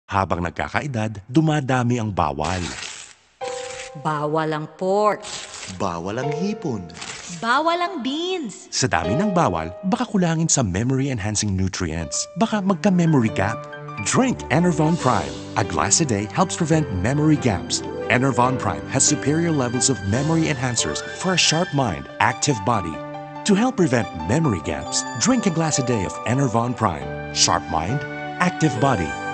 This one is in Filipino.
Habang nagkakaedad, dumadami ang bawal. Bawal ang pork. Bawal ang hipon. Bawal ang beans. Sa dami ng bawal, baka kulangin sa memory-enhancing nutrients. Baka magka-memory gap. Drink Enervon Prime. A glass a day helps prevent memory gaps. Enervon Prime has superior levels of memory enhancers for a sharp mind, active body. To help prevent memory gaps, drink a glass a day of Enervon Prime. Sharp mind, active body.